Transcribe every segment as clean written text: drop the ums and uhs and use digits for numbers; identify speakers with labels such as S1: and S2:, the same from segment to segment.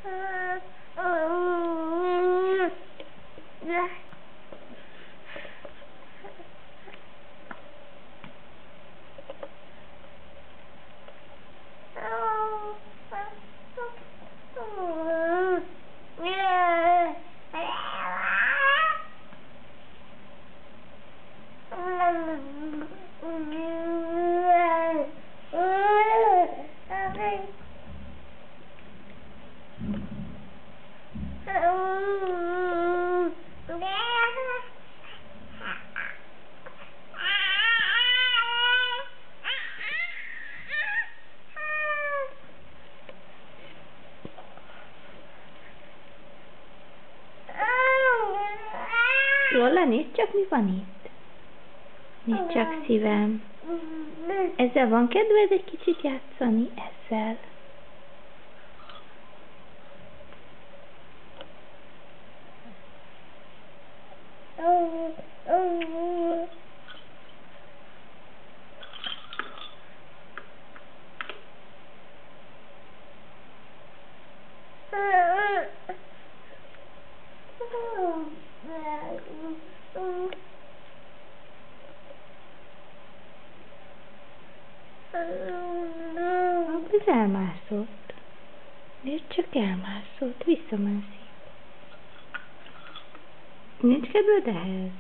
S1: Lola, nézd csak, mi van itt. Nézd csak, szívem. Ezzel van kedved egy kicsit játszani? Ezzel. Ez elmászott. Nézd csak, elmászott. Visszamászik. Nincs kedved ehhez?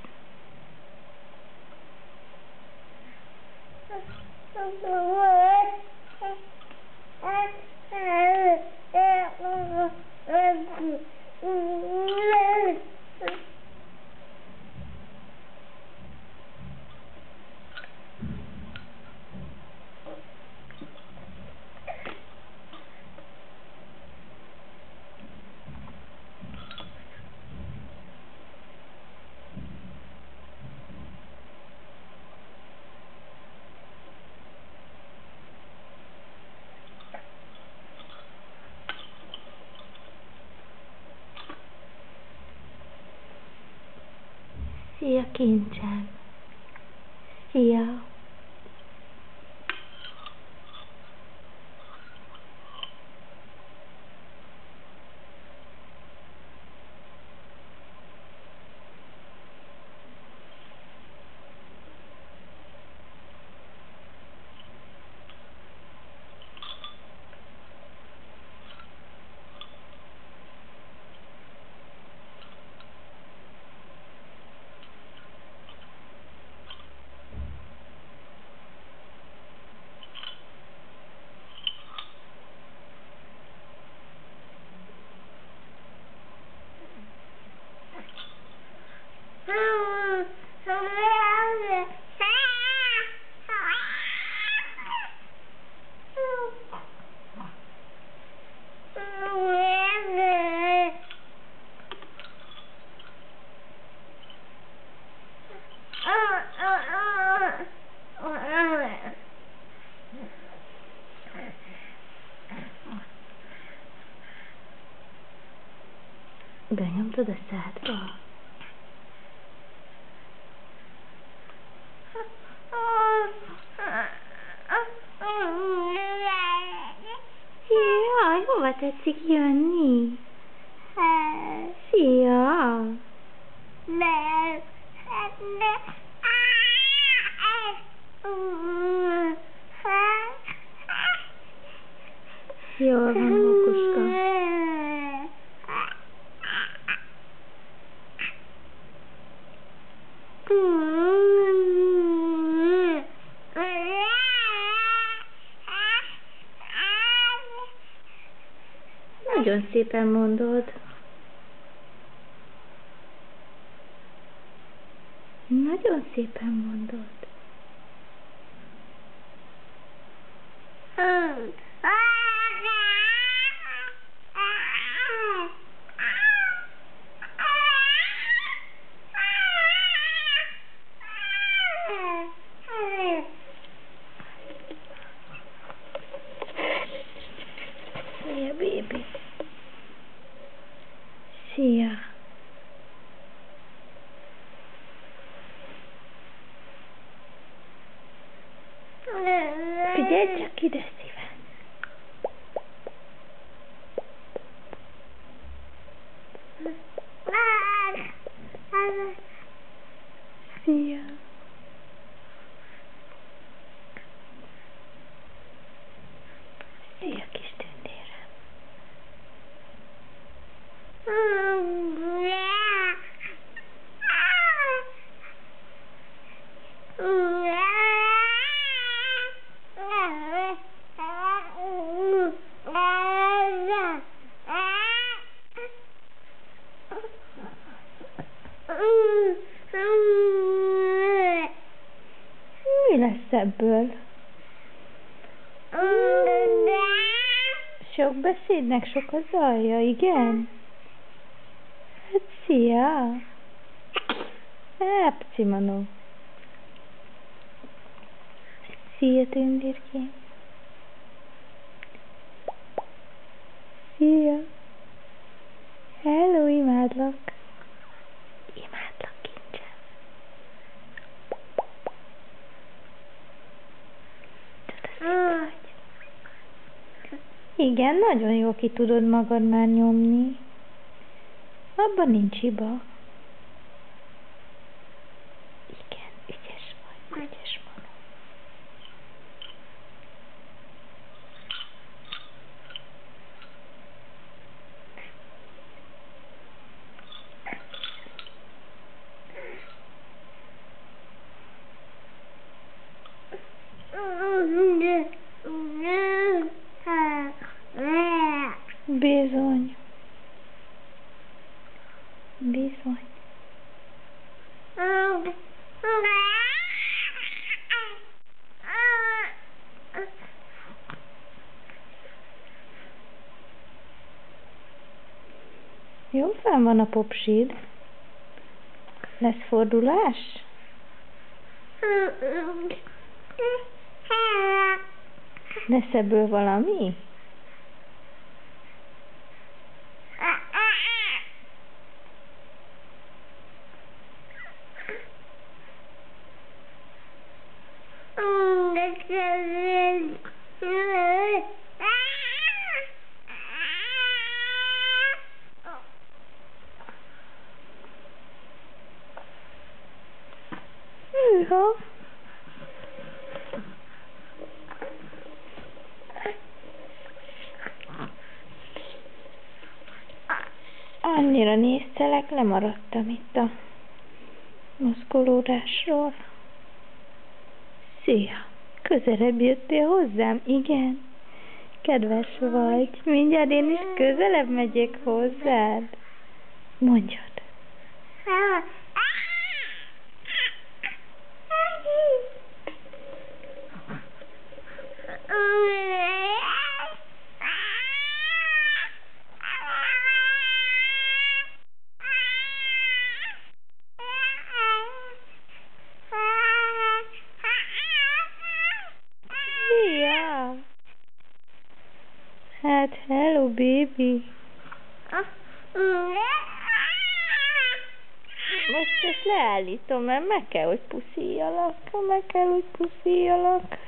S1: Szia, kincsem! Szia! Benyomtad a szádba? Jaj, hova tetszik jönni? Szia! Jól van, Mókuska. Nagyon szépen mondod. Nagyon szépen mondod. Szia, baby. Szia. Figyelj csak ide, szívem. Mi lesz ebből? Sok beszédnek sok az alja, igen? Hát szia! Pci Manó. Szia, tündérkém. Szia! Hello, imádlak! Imádlak, kincsem! Igen, nagyon jól ki tudod magad már nyomni. Abban nincs hiba. Igen, ügyes vagy, ügyes Manó. Bizony. Bizony. Jó, fenn van a popsid. Lesz fordulás? Lesz ebből valami? Hűha. Annyira néztelek, lemaradtam itt a mozgolódásról. Szia! Közelebb jöttél hozzám? Igen. Kedves vagy. Mindjárt én is közelebb megyek hozzád. Mondjad. Szia! Hát, hello, baby. Most ezt leállítom, mert meg kell, hogy puszíjalak. Meg kell, hogy puszíjalak.